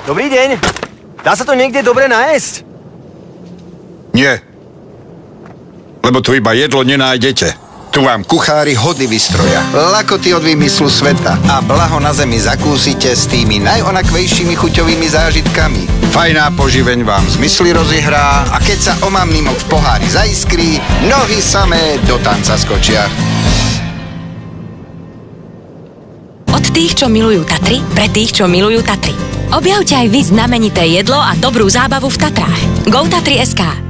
Dobrý deň. Dá sa to niekde dobre nájsť? Nie. Lebo tu iba jedlo nenájdete. Tu vám kuchári hody vystroja, lakoty od výmyslu sveta a blaho na zemi zakúsite s tými najonakvejšími chuťovými zážitkami. Fajná poživeň vám zmysly rozihrá a keď sa omamný mok v pohári zaiskrí, nohy samé do tanca skočia. Od tých, čo milujú Tatry, pre tých, čo milujú Tatry. Objavte aj vy znamenité jedlo a dobrú zábavu v Tatrách. GoTatry.sk